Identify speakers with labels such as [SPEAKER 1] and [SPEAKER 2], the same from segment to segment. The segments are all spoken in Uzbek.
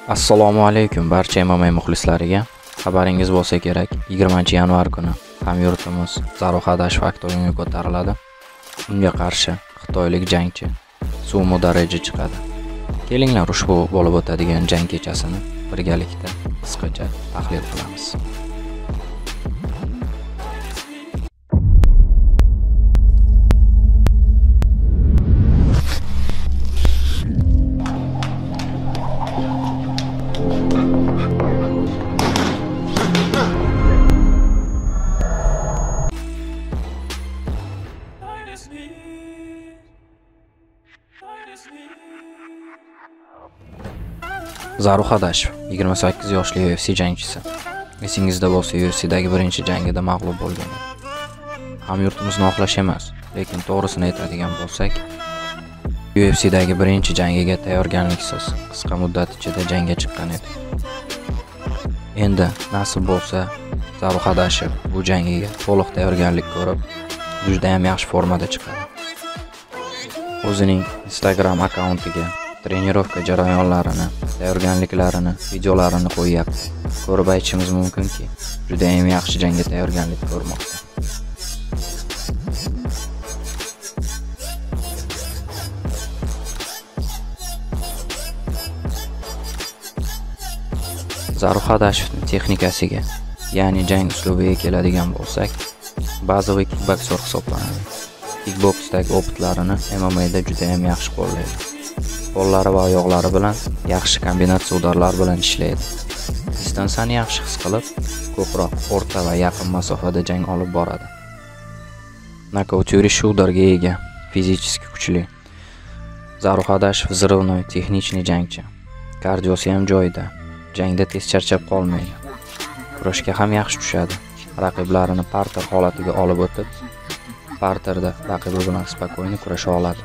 [SPEAKER 1] Assalomu alaykum barcha MMA muxlislariga. Xabaringiz bo'lsa kerak, 20-yanvar kuni hamyurtimiz Zarux Adashev oktagonga ko'tariladi. Unga qarshi xitoylik jangchi Sumo Daraja chiqadi. Kelinglar ushbu bo'lib o'tadigan jang kechasini birgalikda qisqacha tahlil qilamiz. Zarux Adashev 28 yoshli UFC jangchisi. Esingizda bo'lsa, UFC'dagi birinchi jangida mag'lub bo'lgan. Hamyurtimizni oqlash emas, lekin to'g'risini aytadigan bo'lsak, UFC'dagi birinchi jangiga tayyorgarliksiz qisqa muddat ichida jangga chiqqan edi. Endi nasib bo'lsa, Zarux Adashev bu jangiga to'liq tayyorgarlik ko'rib, juda ham yaxshi formada chiqadi. O'zining Instagram akkauntiga trenirovka jarayonlarini, tayyorgarliklarini, videolarini qo'yyapti. Ko'rib aytishimiz mumkinki, juda ham yaxshi jangga tayyorgarlik ko'rmoqda. Zarux Adashevning texnikasiga, ya'ni jang uslubiga keladigan bo'lsak, bazaviy kickboksor hisoblanadi. Kickboksdagi opitlarini MMA'da juda ham yaxshi qo'llaydi. Qo'llari va oyoqlari bilan yaxshi kombinatsiya udarlar bilan ishlaydi. Distansiyani yaxshi his qilib, ko'proq o'rta va yaqin masofada jang olib boradi. Nokaut yurishi udarga ega, fizически kuchli. Zarux Adashev zirvnoy, texnichniy jangchi. Kardiosi ham joyida. Jangda tez charchab qolmaydi. Kurashga ham yaxshi tushadi. Raqiblarini parter holatiga olib o'tib, parterda raqibi bilan spokойно kurasha oladi.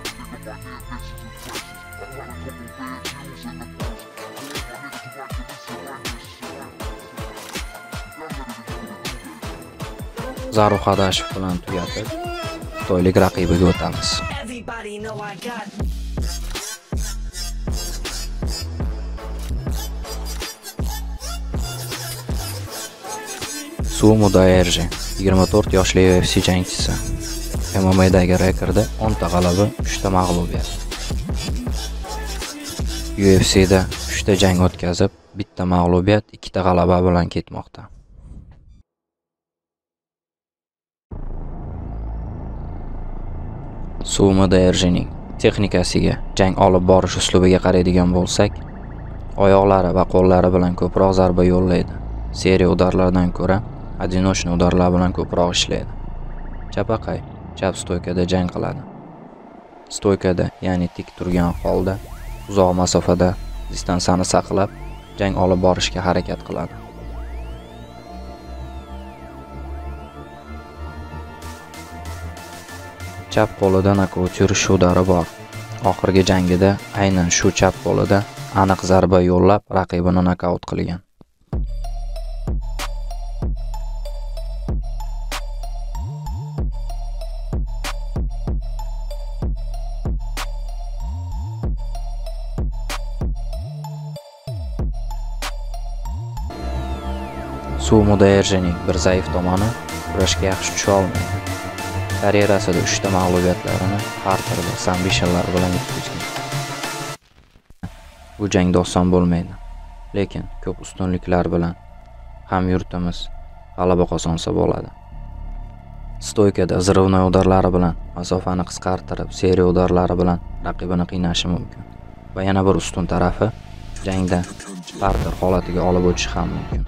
[SPEAKER 1] Zarux Adashev bilan tugatib, xitoylik raqibiga o'tamiz. Sumo Daraja 24 yoshli UFC jangchisi. MMA'dagi rekordi 10 ta g'alaba, 3 ta mag'lubiyat. UFC'da 3 ta jang o'tkazib, 1 ta mag'lubiyat, 2 ta g'alaba bilan ketmoqda. Sumo Darajaning texnikasiga, jang olib borish uslubiga qaraydigan bo'lsak, oyoqlari va qo'llari bilan ko'proq zarba yo'llaydi. Seriya udarlardan ko'ra одиночный udarlar bilan ko'proq ishlaydi. Chapaqay, chap stoykada jang qiladi. Stoykada, ya'ni tik turgan holda uzoq masofada distansiyani saqlab, jang olib borishga harakat qiladi. Chap qo'lida nokaut yurish udari bor. Oxirgi jangida aynan shu chap qo'lida aniq zarba yo'llab raqibini nokaut qilgan. Sumo Darajaning bir zaif tomoni kurashga yaxshi tusha olmaydi. Karyerasida 3 ta mag'lubiyatlarini parterda submissionlar bilan yetkazgan. Bu jangda oson bo'lmaydi, lekin ko'p ustunliklar bilan hamyurtimiz g'alaba qozonsa bo'ladi. Stoykada zirvnoy udarlari bilan masofani qisqartirib, seriya udarlari bilan raqibini qiynashi mumkin. Va yana bir ustun tarafi, jangda parter holatiga olib o'tishi ham mumkin.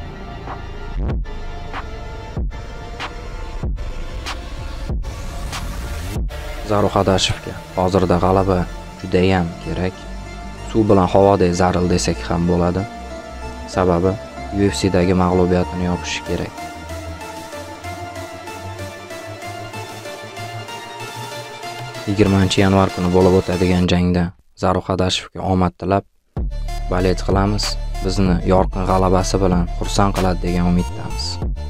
[SPEAKER 1] Zarux Adashevga hozirda g'alaba juda ham kerak. Suv bilan havodek zaril desak ham bo'ladi. Sababi UFC'dagi mag'lubiyatini yopishi kerak. Yanvar kuni bo'lib o'tadigan jangda Zarux Adashevga omad tilab, balet qilamiz. Bizni yorqin g'alabasi bilan xursand qiladi degan umiddamiz.